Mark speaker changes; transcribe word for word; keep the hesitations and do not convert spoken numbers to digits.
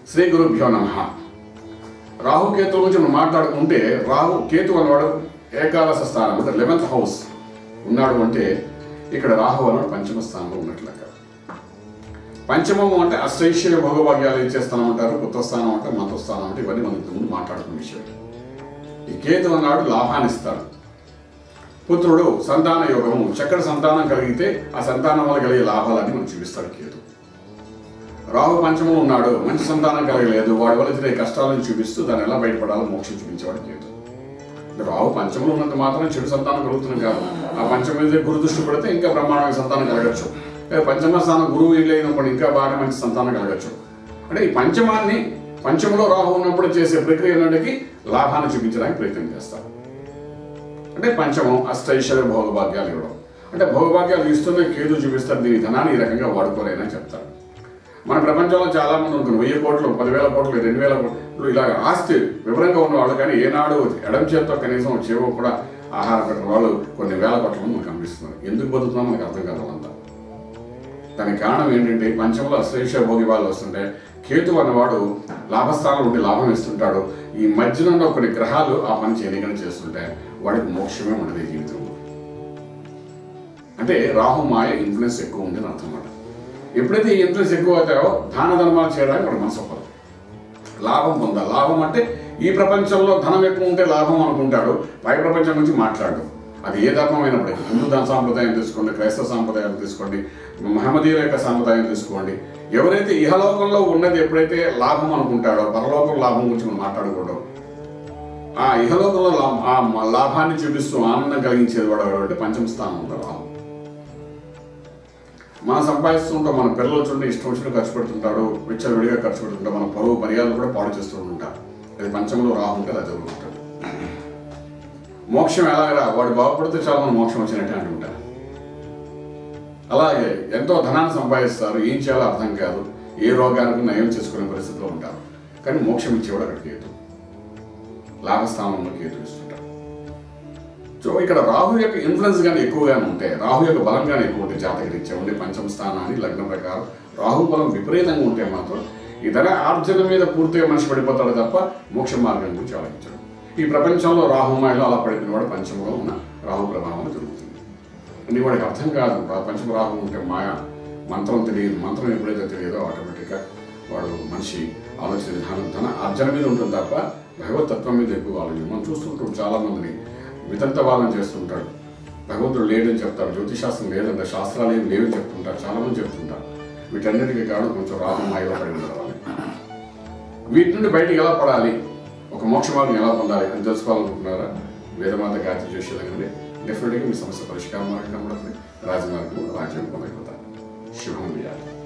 Speaker 1: శ్రీ గురుభ్యో నమః. రాహు కేతుల గురించి మనం మాట్లాడుకుంటే రాహు కేతు అన్నవాడు ఏకాదశ స్థానం అంటే లెవెన్త్ హౌస్ ఉన్నాడు అంటే ఇక్కడ రాహు అన్నవాడు పంచమ స్థానంలో ఉన్నట్లు లెక్క. పంచమము అంటే అష్టైశ్వర్య భోగభాగ్యాలు ఇచ్చే స్థానం అంటారు, పుత్రస్థానం అంటే మంత్రస్థానం అంటే ఇవన్నీ మనం ఇంతకు ముందు మాట్లాడుకున్న విషయం. ఈ కేతు అన్నాడు లాభాన్ని ఇస్తాడు. పుత్రుడు సంతాన యోగము, చక్కటి సంతానం కలిగితే ఆ సంతానం వల్ల కలిగే లాభాలన్నీ మనం చూపిస్తాడు కేతు. రాహు పంచమంలో ఉన్నాడు, మంచి సంతానం కలగలేదు, వాడి వల్ల జరిగే కష్టాలను చూపిస్తూ దాన్ని ఎలా బయటపడాలో మోక్షం చూపించేవాడు కేతు. రాహు పంచమంలో ఉన్నంత మాత్రం చెడు సంతానం కలుగుతుంది కాదు. ఆ పంచమ మీద గురు దృష్టి పడితే ఇంకా బ్రహ్మాండమైన సంతానం కలగచ్చు. పంచమ స్థానం గురువు ఇల్లైనప్పుడు ఇంకా బాగా మంచి సంతానం కలగచ్చు. అంటే ఈ పంచమాన్ని పంచమలో రాహు ఉన్నప్పుడు చేసే ప్రక్రియ నాటికి లాభాన్ని చూపించడానికి ప్రయత్నం చేస్తారు. అంటే పంచమం అష్టైశ్వర్య భోగభాగ్యాలు ఇవ్వడం. అంటే భోగభాగ్యాలు ఇస్తూనే కేతు చూపిస్తారు, దీని ధనాన్ని ఈ రకంగా వాడుకోలేనని చెప్తారు. మన ప్రపంచంలో చాలా మంది ఉంటుంది, వెయ్యి కోట్లు పదివేల కోట్లు రెండు వేల కోట్లు ఇలాగ ఆస్తి వివరంగా ఉన్నవాళ్ళు, కానీ ఏనాడు ఎడం చేత్తో కనీసం చేవో కూడా ఆహారం పెట్టిన వాళ్ళు కొన్ని వేల కోట్ల మంది మనకు కనిపిస్తున్నారు. ఎందుకు బతుకుతున్నాం మనకు అర్థం కాదు అంతా. దానికి కారణం ఏంటంటే పంచంలో అశ్రైశ్వర్య భోగి వాళ్ళు వస్తుంటే కేతు అన్నవాడు లాభస్థానంలో ఉండి లాభం ఇస్తుంటాడు. ఈ మధ్యలో ఉన్న కొన్ని గ్రహాలు ఆ పని చేయనికని చేస్తుంటే వాడికి మోక్షమే ఉండదు ఈ జీవితంలో. అంటే రాహు మాయ ఇన్ఫ్లుయెన్స్ ఎక్కువ ఉంది అని అర్థం అన్నమాట. ఎప్పుడైతే ఈ ఇన్ఫ్లుయెన్స్ ఎక్కువ అవుతాయో దాన ధర్మాలు చేయడానికి వాడు మనసు ఒప్పదు. లాభం పొందాలి. లాభం అంటే ఈ ప్రపంచంలో ధనం ఎక్కువ ఉంటే లాభం అనుకుంటాడు, పై ప్రపంచం గురించి మాట్లాడు. అది ఏ ధర్మం అయినప్పటికీ, హిందూ ధన సాంప్రదాయం తీసుకోండి, క్రైస్తవ సాంప్రదాయం తీసుకోండి, మహమ్మదీయుల యొక్క సాంప్రదాయం తీసుకోండి. ఎవరైతే ఇహలోకంలో ఉన్నది ఎప్పుడైతే లాభం అనుకుంటాడో పరలోకం లాభం గురించి మనం మాట్లాడకూడదు. ఆ ఇహలోకంలో ఆ లాభాన్ని చూపిస్తూ ఆనందం కలిగించేది వాడు ఎవరంటే పంచమ స్థానం ఉంటారు రాహు. మనం సంపాదిస్తుంటాం, మన పిల్లలు చూడండి ఇష్టం వచ్చినట్టు ఖర్చు పెడుతుంటాడు, విచ్చలవిడిగా ఖర్చు పెడుతుంటాడు, మన పరువు మర్యాదలు కూడా పాడు చేస్తూ ఉంటారు. అది పంచంలో రాహు ఉంటే అది జరుగుతుంటాడు. మోక్షం ఎలాగరా, వాడు బాగుపడితే చాలా మనం మోక్షం వచ్చినట్టే అంటుంటారు. అలాగే ఎంతో ధనాన్ని సంపాదిస్తారు, ఏం చేయాలో అర్థం కాదు, ఏ రోగానికి నయం చేసుకునే పరిస్థితిలో ఉంటారు. కానీ మోక్షం ఇచ్చేవాడు అక్కడ కేతు, లాభస్థానంలో కేతు ఇస్తుంటారు. సో ఇక్కడ రాహు యొక్క ఇన్ఫ్లుయెన్స్ కానీ ఎక్కువగానే ఉంటే, రాహు యొక్క బలం కానీ ఎక్కువ ఉంటే జాతకరీత్యా ఉండే పంచమ స్థానాన్ని లగ్నం ప్రకారం రాహు బలం విపరీతంగా ఉంటే మాత్రం ఈ ధన ఆర్జన మీద పూర్తిగా మనిషి పడిపోతాడు తప్ప మోక్ష మార్గం గురించి ఆలోచించడం. ఈ ప్రపంచంలో రాహుమాయలో అలా పడిపోయిన వాడు పంచమలో ఉన్న రాహు ప్రభావం జరుగుతుంది. అని వాడికి అర్థం కాదు, పంచమ రాహు ఉంటే మాయ, మంత్రం తెలియదు. మంత్రం ఎప్పుడైతే తెలియదో ఆటోమేటిక్గా వాడు మనిషి ఆలోచన విధానం ధన ఆర్జన మీద ఉంటుంది తప్ప భగవతత్వం మీద ఎక్కువ ఆలోచన. మనం చూస్తుంటాం చాలా మందిని వితంత వాదన చేస్తుంటాడు, భగవంతుడు లేడని చెప్తారు, జ్యోతిశాస్త్రం లేదంటే శాస్త్రాలు ఏమి లేవని చెప్తుంటారు, చాలా మంది చెప్తుంటారు. వీటన్నిటికీ కారణం కొంచెం రాహు మాయలో పడి ఉండడం. వీటి నుండి బయటికి ఎలా పడాలి, ఒక మోక్ష మార్గం ఎలా పొందాలి అని తెలుసుకోవాలనుకుంటున్నారా? వేదమాత గాయత్రి చేసే దగ్గరే డెఫినెట్గా మీ సమస్య పరిష్కారం మార్గం కనబడుతుంది, రాజమార్గం రాజ్యం పొందగలుగుతారు. శుభం చేయాలి.